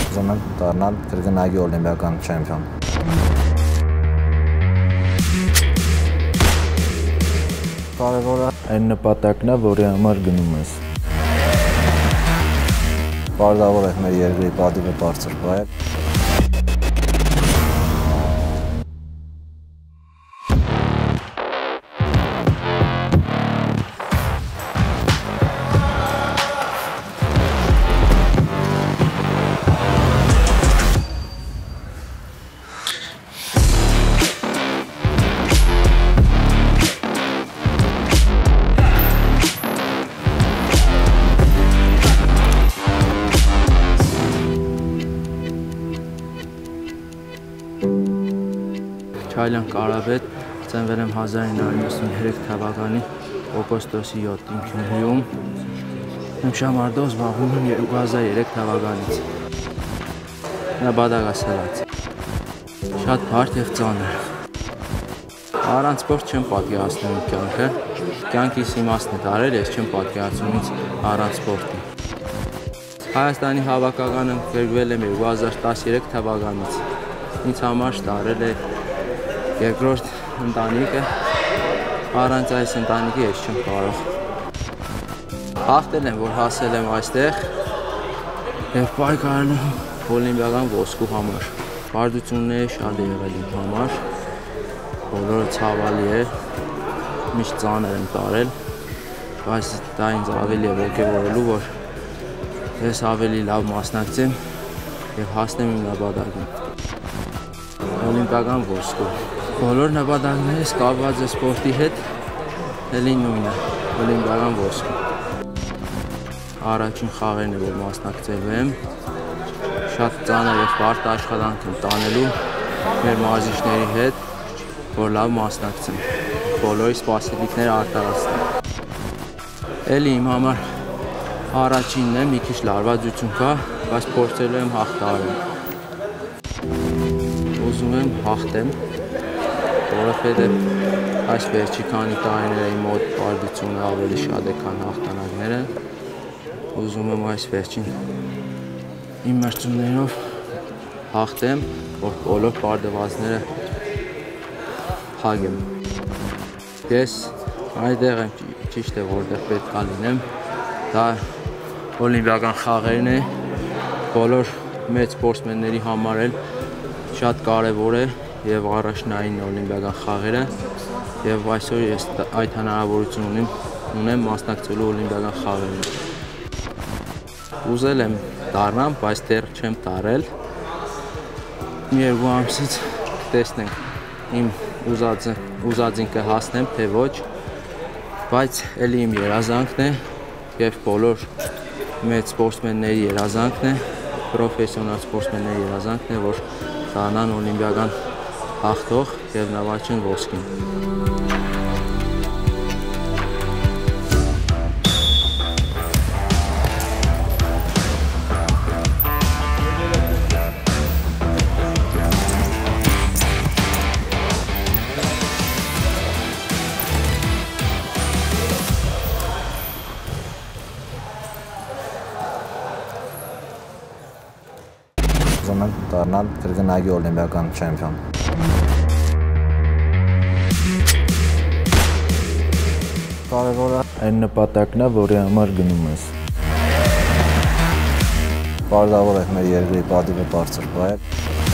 Ուզում եմ դառնալ կրկնակի օլիմպիական չեմպիոն։ Կարևորը այն նպատակն է, որի համար գնում ես։ Պարտավոր է մեր երկրի պատիվը բարձր պահել։ Չայլյան Կարապետ, ծնվել եմ 1993 թվականի օգոստոսի 7-ին Գյումրիում։ Իմ շամարդով զբաղվում եմ 2003 թվականից։ Նպատակը սրած։ Շատ բարդ և ծանր։ Առանց սպորտ չեմ պատկերացնում իմ կյանքը։ Կյանքիս իմաստն է տարել, ես չեմ պատկերացնում ինձ առանց սպորտի։ Հայաստանի հավաքականը գրվել եմ 2013 թվականից։ Ինձ համար տարել է երկրորդ ընտանիքը, առանց այս ընտանիքի ես չեմ կարող։ Հաղթել եմ, որ հասել եմ այստեղ և պայքարել եմ օլիմպիական ոսկու համար։ Բարդությունները շատ է եղել իմ համար, բոլորը ցավալի է, միշտ ծանր եմ տարել, բայց դա ինձ ավելի է ոգևորելու, որ ես ավելի լավ մասնակցեմ և հասնեմ իմ նպատակին։ Օլիմպիական ոսկու։ Բոլոր նպատակներս կապված է սպորտի հետ, էլի նույնը, օլիմպիական ոսկու։ Առաջին խաղերն է, որ մասնակցելու եմ, շատ ծանր և բարդ աշխատանք եմ տանելու մեր մարզիչների հետ, որ լավ մասնակցեմ, բոլորի սպասելիքները արտահայտեմ։ Էլի իմ համար առաջինն է, մի քիչ լարվածություն կա, բայց փորձելու եմ հաղթահարել։ Ուզում եմ հաղթեմ, որովհետև այս վերջի քանի տարիների մոտ բարդությունը ավելի շատ է, քան հաղթանակները։ Ուզում եմ այս վերջին իմ մրցումներով հաղթեմ, որ բոլոր պարտվածները փակեմ։ Ես այնտեղ եմ, ճիշտ է, որտեղ պետք է լինեմ, դա օլիմպիական խաղերն է, բոլոր մեծ սպորտսմենների համար էլ շատ կարևոր է և առաջնային օլիմպիական խաղերը և այսօր ես այդ հնարավորություն ունեմ մասնակցելու օլիմպիական խաղերին։ Ուզել եմ դառնամ, բայց դեռ չեմ տարել։ Մի երկու ամսից կտեսնենք իմ ուզածին կհասնեմ, թե ոչ, բայց էլի իմ երազանքն է և բոլոր մեծ սպորտսմենների երազանքն է, պրոֆեսիոնալ սպորտսմենների երազանքն է, որ դառնան օլիմպիական հաղթող և նվաճեն ոսկին։ Ուզում եմ դառնալ կրկնակի օլիմպիական չեմպիոն։ Կարևորը այն նպատակն է, որի համար գնում ես։ Պարտավոր է մեր երկրի պատիվը բարձր պահել։